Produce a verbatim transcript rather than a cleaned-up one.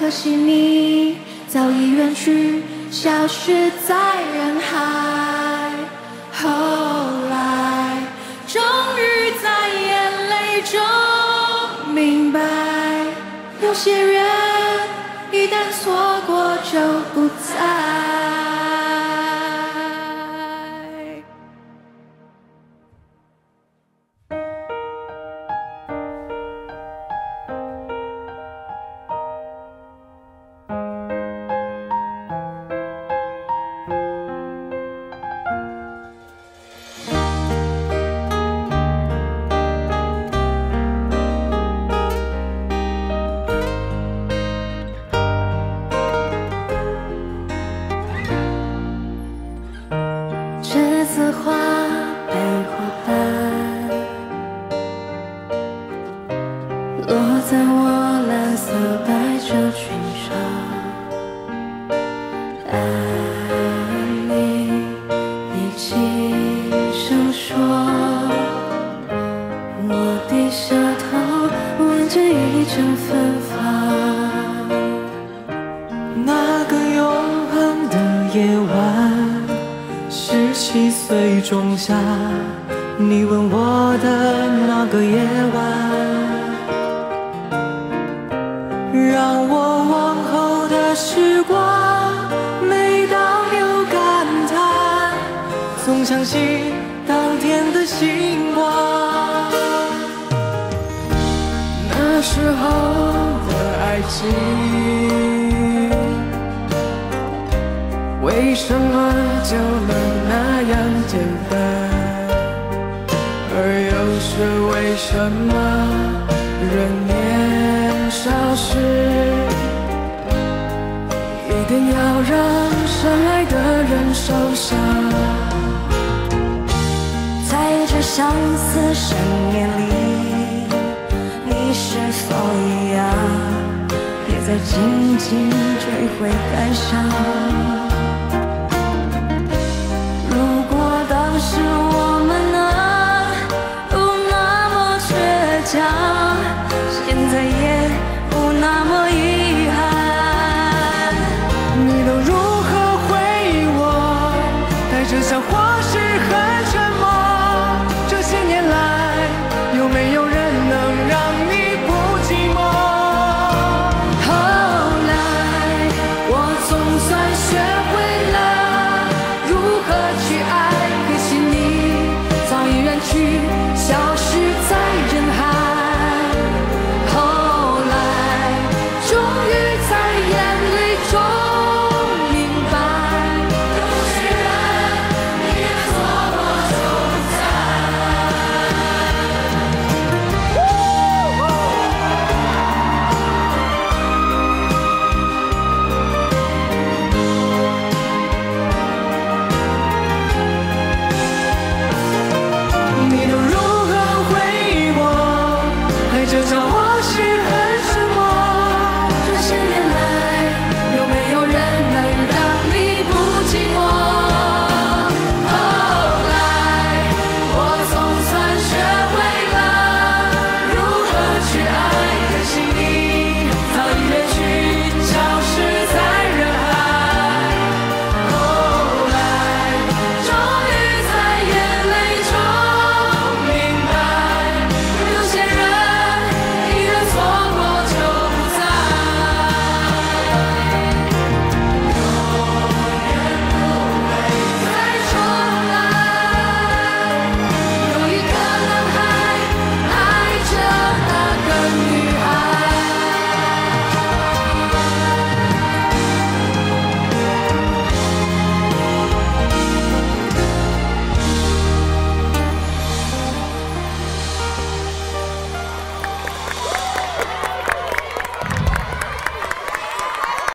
可惜你早已远去，消失在人海。后来，终于在眼泪中明白，有些人一旦错过就不再。栀子花被花瓣落在我蓝色百褶裙上，爱你你轻声说，我低下头闻着一阵芬芳。 那个永恒的夜晚，十七岁仲夏，你吻我的那个夜晚，让我往后的时光，每当有感叹，总想起当天的星光。那时候的爱情，为什么就能那样简单？而又是为什么人年少时，一定要让深爱的人受伤？ 在这相似深夜里，你是否一样，也在静静追悔感伤？当时我们能不那么倔强，现在也不那么遗憾。 你都如何回忆我？带着笑或是很沉默。这些年来，有没有人能让你不寂寞？ 后来，我总算学